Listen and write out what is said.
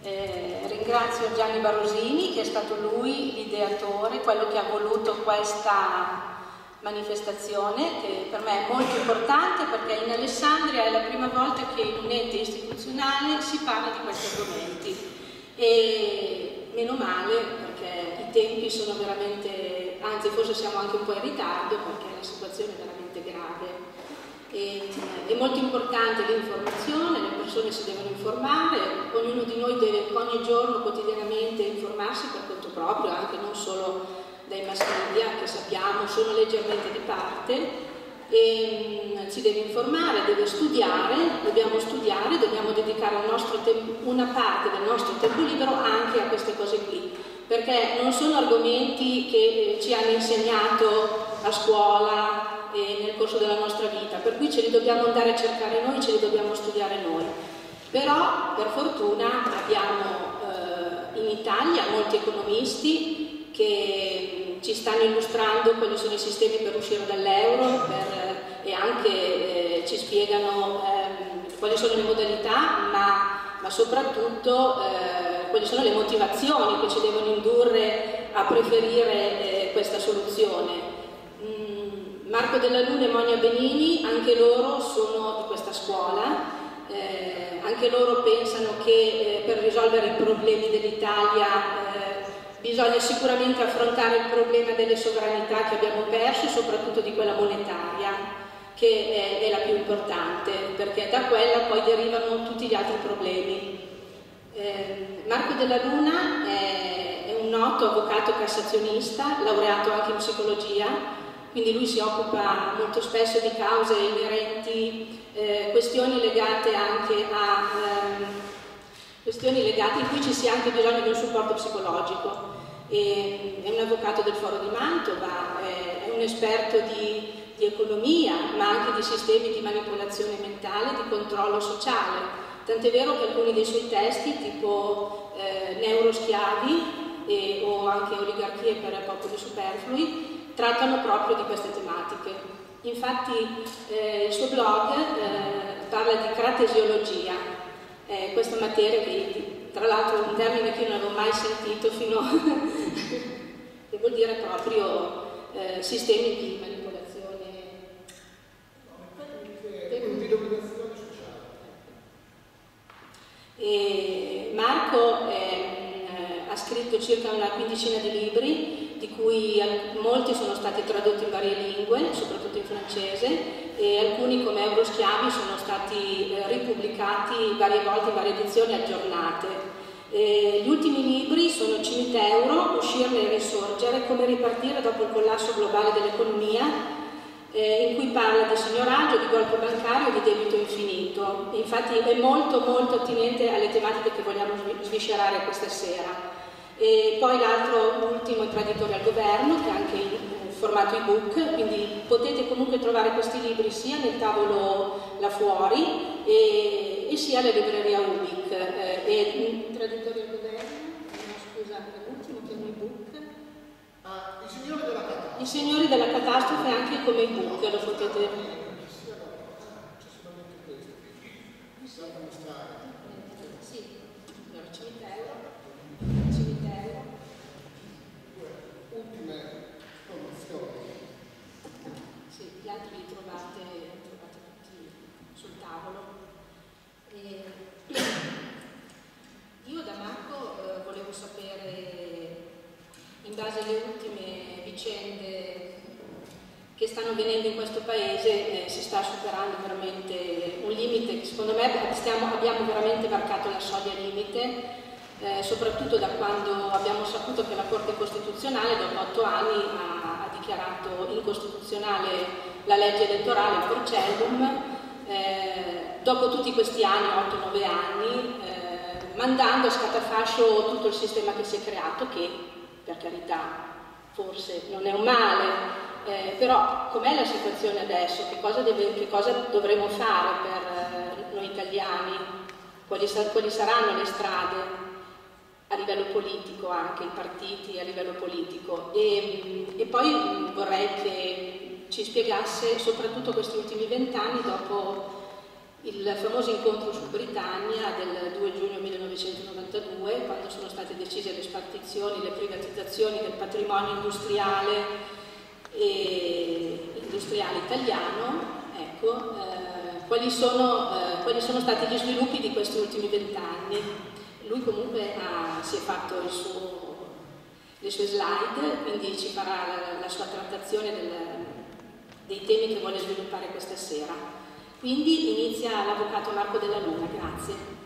Ringrazio Gianni Barosini, che è stato lui l'ideatore, quello che ha voluto questa manifestazione, che per me è molto importante perché in Alessandria è la prima volta che in un ente istituzionale si parla di questi argomenti, e meno male, perché i tempi sono veramente, anzi forse siamo anche un po' in ritardo perché la situazione è veramente grave. È molto importante l'informazione, le persone si devono informare, ognuno di noi deve ogni giorno quotidianamente informarsi per conto proprio, anche non solo dai mass media, che sappiamo sono leggermente di parte, e si deve informare, deve studiare, dobbiamo dedicare una parte del nostro tempo libero anche a queste cose qui, perché non sono argomenti che ci hanno insegnato a scuola nel corso della nostra vita, per cui ce li dobbiamo andare a cercare noi, ce li dobbiamo studiare noi. Però per fortuna abbiamo in Italia molti economisti che ci stanno illustrando quali sono i sistemi per uscire dall'euro e anche ci spiegano quali sono le modalità, ma soprattutto quali sono le motivazioni che ci devono indurre a preferire questa soluzione. Marco Della Luna e Monia Benini, anche loro sono di questa scuola, anche loro pensano che per risolvere i problemi dell'Italia bisogna sicuramente affrontare il problema delle sovranità che abbiamo perso, soprattutto di quella monetaria, che è la più importante, perché da quella poi derivano tutti gli altri problemi. Marco Della Luna è un noto avvocato cassazionista, laureato anche in psicologia, quindi lui si occupa molto spesso di cause inerenti, questioni legate anche a questioni legate in cui ci sia anche bisogno di un supporto psicologico. È un avvocato del Foro di Mantova, è un esperto di economia, ma anche di sistemi di manipolazione mentale, di controllo sociale. Tant'è vero che alcuni dei suoi testi, tipo Neuroschiavi o anche Oligarchie per popoli superflui, trattano proprio di queste tematiche. Infatti il suo blog parla di cratesiologia, questa materia che tra l'altro è un termine che io non avevo mai sentito fino a che vuol dire proprio sistemi di manipolazione di dominazione sociale. Marco ha scritto circa una quindicina di libri, di cui molti sono stati tradotti in varie lingue, soprattutto in francese, e alcuni come Euroschiavi sono stati ripubblicati varie volte in varie edizioni aggiornate. Gli ultimi libri sono Cimiteuro, Uscirne e Risorgere, come ripartire dopo il collasso globale dell'economia, in cui parla di signoraggio, di golpe bancario e di debito infinito. Infatti è molto molto attinente alle tematiche che vogliamo sviscerare questa sera. E poi l'ultimo è Traditori al Governo, che è anche in formato ebook, quindi potete comunque trovare questi libri sia nel tavolo là fuori e sia alla libreria Ubic. Traditori al Governo, no, scusate, l'ultimo che è un ebook. I signori della catastrofe. I signori della catastrofe anche come ebook, lo potete. Sì, cimitero. Ultime condizioni. Sì, gli altri li trovate tutti sul tavolo. Io da Marco volevo sapere, in base alle ultime vicende che stanno avvenendo in questo paese, si sta superando veramente un limite che secondo me abbiamo veramente varcato la soglia limite. Soprattutto da quando abbiamo saputo che la Corte Costituzionale dopo 8 anni ha dichiarato incostituzionale la legge elettorale, il Porcellum, dopo tutti questi anni, 8-9 anni, mandando a scatafascio tutto il sistema che si è creato, che per carità forse non è un male, però com'è la situazione adesso? Che cosa dovremo fare per noi italiani? Quali saranno le strade? A livello politico, anche i partiti a livello politico, e poi vorrei che ci spiegasse soprattutto questi ultimi 20 anni dopo il famoso incontro su Britannia del 2 giugno 1992, accesi alle spartizioni, le privatizzazioni del patrimonio industriale italiano, ecco, quali sono stati gli sviluppi di questi ultimi 20 anni. Lui comunque si è fatto le sue slide, quindi ci farà la sua trattazione dei temi che vuole sviluppare questa sera. Quindi inizia l'avvocato Marco Della Luna, grazie.